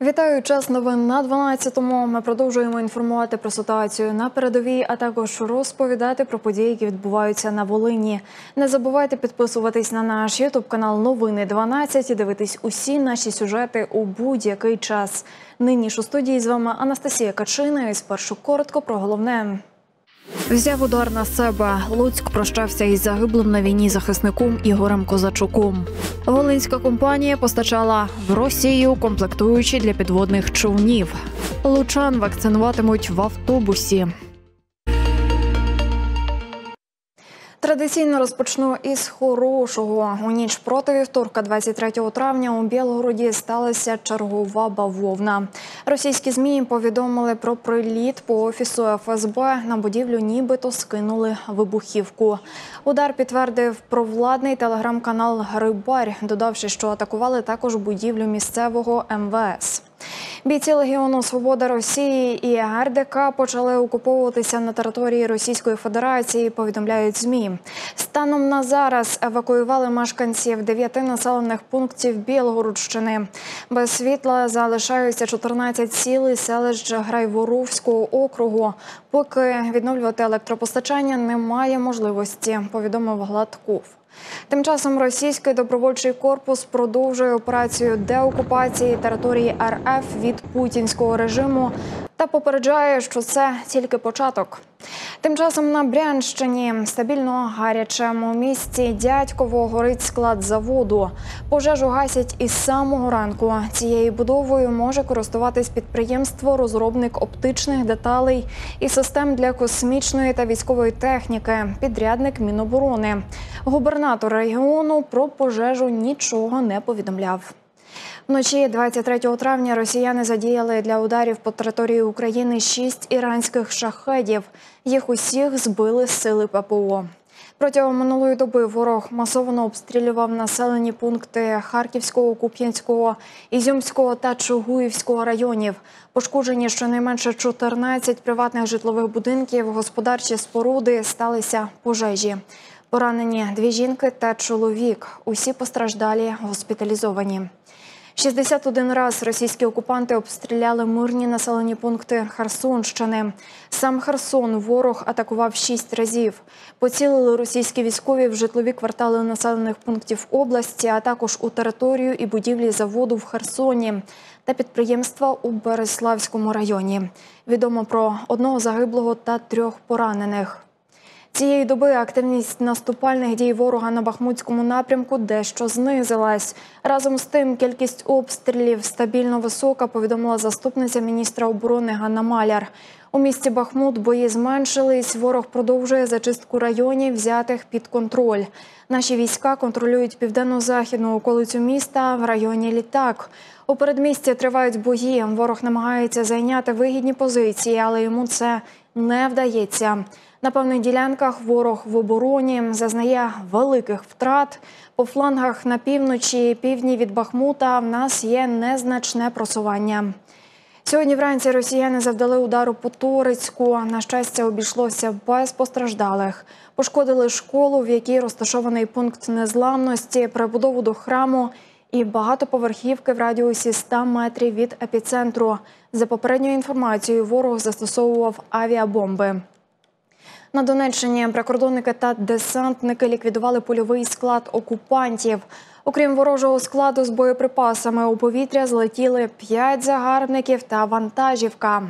Вітаю! Час новин на 12-му. Ми продовжуємо інформувати про ситуацію на передовій, а також розповідати про події, які відбуваються на Волині. Не забувайте підписуватись на наш ютуб-канал «Новини 12» і дивитись усі наші сюжети у будь-який час. Нині ж у студії з вами Анастасія Качина і спершу коротко про головне. Взяв удар на себе. Луцьк прощався із загиблим на війні захисником Ігорем Козачуком. Волинська компанія постачала в Росію комплектуючі для підводних човнів. Лучан вакцинуватимуть в автобусі. Традиційно розпочну із хорошого. У ніч проти вівторка, 23 травня, у Білгороді сталася чергова бавовна. Російські ЗМІ повідомили про приліт по офісу ФСБ. На будівлю нібито скинули вибухівку. Удар підтвердив провладний телеграм-канал «Рибарь», додавши, що атакували також будівлю місцевого МВС. Бійці Легіону «Свобода Росії» і РДК почали окуповуватися на території Російської Федерації, повідомляють ЗМІ. Станом на зараз евакуювали мешканців 9 населених пунктів Білгородщини. Без світла залишаються 14 сіл і селищ Грайворовського округу. Поки відновлювати електропостачання немає можливості, повідомив Гладков. Тим часом російський добровольчий корпус продовжує операцію деокупації території РФ від путінського режиму та попереджає, що це тільки початок. Тим часом на Брянщині стабільно гарячому місті Дядьково горить склад заводу. Пожежу гасять із самого ранку. Цією будовою може користуватись підприємство-розробник оптичних деталей і систем для космічної та військової техніки, підрядник Міноборони. Губернатор регіону про пожежу нічого не повідомляв. Вночі 23 травня росіяни задіяли для ударів по території України 6 іранських шахедів. Їх усіх збили сили ППО. Протягом минулої доби ворог масово обстрілював населені пункти Харківського, Куп'янського, Ізюмського та Чугуївського районів. Пошкоджені щонайменше 14 приватних житлових будинків, господарчі споруди, сталися пожежі. Поранені 2 жінки та чоловік. Усі постраждалі госпіталізовані. 61 раз російські окупанти обстріляли мирні населені пункти Херсонщини. Сам Херсон ворог атакував 6 разів. Поцілили російські військові в житлові квартали населених пунктів області, а також у територію і будівлі заводу в Херсоні та підприємства у Береславському районі. Відомо про 1 загиблого та 3 поранених. Цієї доби активність наступальних дій ворога на Бахмутському напрямку дещо знизилась. Разом з тим, кількість обстрілів стабільно висока, повідомила заступниця міністра оборони Ганна Маляр. У місті Бахмут бої зменшились, ворог продовжує зачистку районів, взятих під контроль. Наші війська контролюють південно-західну околицю міста в районі Літак. У передмісті тривають бої, ворог намагається зайняти вигідні позиції, але йому це не вдається. На певних ділянках ворог в обороні зазнає великих втрат. По флангах на півночі і півдні від Бахмута в нас є незначне просування. Сьогодні вранці росіяни завдали удару по Торецьку. На щастя, обійшлося без постраждалих. Пошкодили школу, в якій розташований пункт незламності, прибудову до храму і багатоповерхівки в радіусі 100 метрів від епіцентру. За попередньою інформацією, ворог застосовував авіабомби. На Донеччині прикордонники та десантники ліквідували польовий склад окупантів. Окрім ворожого складу з боєприпасами, у повітря злетіли 5 загарбників та вантажівка.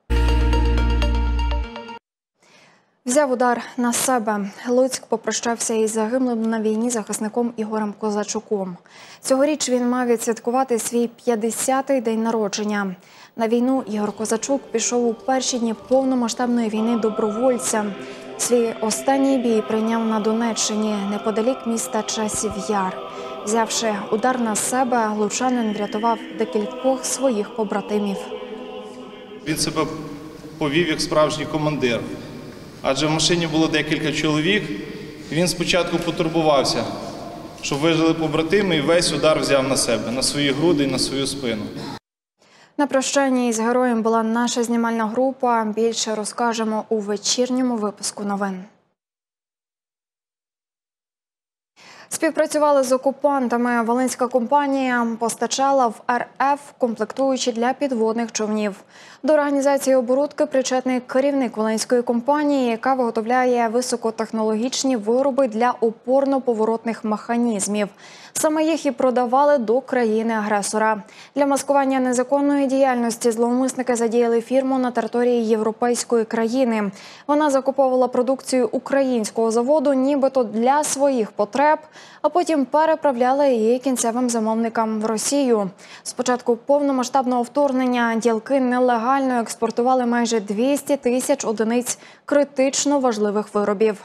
Взяв удар на себе. Луцьк попрощався із загиблим на війні захисником Ігорем Козачуком. Цьогоріч він мав відсвяткувати свій 50-й день народження. На війну Ігор Козачук пішов у перші дні повномасштабної війни добровольцем. Свій останній бій прийняв на Донеччині, неподалік міста Часів Яр. Взявши удар на себе, лучанин врятував декількох своїх побратимів. Він себе повів як справжній командир. Адже в машині було декілька чоловік, і він спочатку потурбувався, щоб вижили побратими, і весь удар взяв на себе, на свої груди і на свою спину. На прощанні із героєм була наша знімальна група. Більше розкажемо у вечірньому випуску новин. Співпрацювали з окупантами. Волинська компанія постачала в РФ комплектуючі для підводних човнів. До організації оборудки причетний керівник Волинської компанії, яка виготовляє високотехнологічні вироби для опорно-поворотних механізмів. Саме їх і продавали до країни-агресора. Для маскування незаконної діяльності зловмисники задіяли фірму на території європейської країни. Вона закуповувала продукцію українського заводу нібито для своїх потреб, а потім переправляла її кінцевим замовникам в Росію. З початку повномасштабного вторгнення ділки нелегально експортували майже 200 тисяч одиниць критично важливих виробів.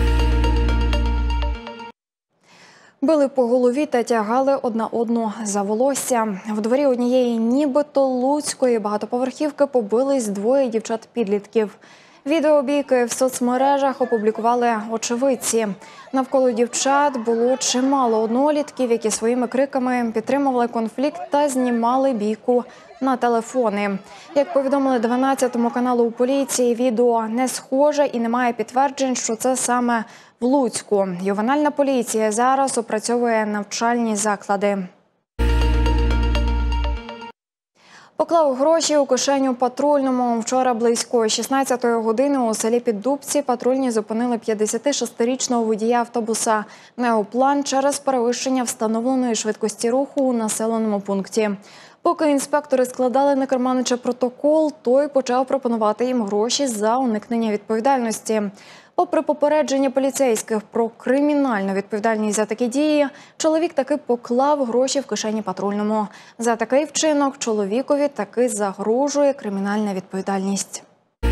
Били по голові та тягали одна одну за волосся. В дворі однієї нібито луцької багатоповерхівки побились двоє дівчат-підлітків. Відео бійки в соцмережах опублікували очевидці. Навколо дівчат було чимало однолітків, які своїми криками підтримували конфлікт та знімали бійку на телефони. Як повідомили 12-му каналу у поліції, відео не схоже і немає підтверджень, що це саме в Луцьку. Ювенальна поліція зараз опрацьовує навчальні заклади. Поклав гроші у кишеню патрульному. Вчора близько 16-ї години у селі Піддубці патрульні зупинили 56-річного водія автобуса «Неоплан» через перевищення встановленої швидкості руху у населеному пункті. Поки інспектори складали на керманича протокол, той почав пропонувати їм гроші за уникнення відповідальності. Попри попередження поліцейських про кримінальну відповідальність за такі дії, чоловік таки поклав гроші в кишені патрульному. За такий вчинок чоловікові таки загрожує кримінальна відповідальність.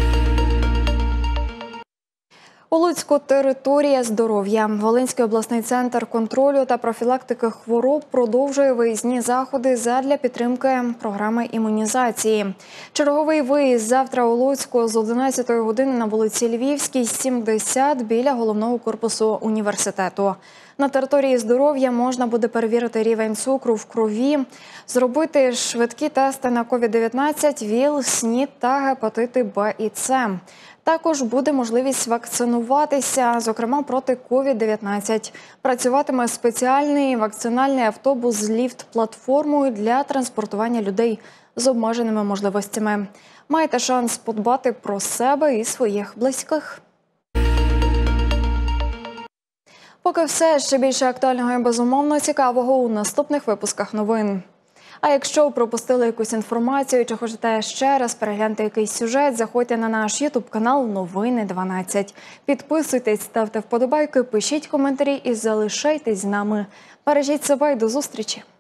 У Луцьку територія здоров'я. Волинський обласний центр контролю та профілактики хвороб продовжує виїзні заходи задля підтримки програми імунізації. Черговий виїзд завтра у Луцьку з 11-ї години на вулиці Львівській, 70, біля головного корпусу університету. На території здоров'я можна буде перевірити рівень цукру в крові, зробити швидкі тести на COVID-19, ВІЛ, СНІД та гепатити Б і С. Також буде можливість вакцинуватися, зокрема проти COVID-19. Працюватиме спеціальний вакцинальний автобус з ліфт-платформою для транспортування людей з обмеженими можливостями. Маєте шанс подбати про себе і своїх близьких. Поки все, ще більше актуального і безумовно цікавого у наступних випусках новин. А якщо пропустили якусь інформацію чи хочете ще раз переглянути якийсь сюжет, заходьте на наш ютуб-канал «Новини 12». Підписуйтесь, ставте вподобайки, пишіть коментарі і залишайтесь з нами. Бережіть себе і до зустрічі!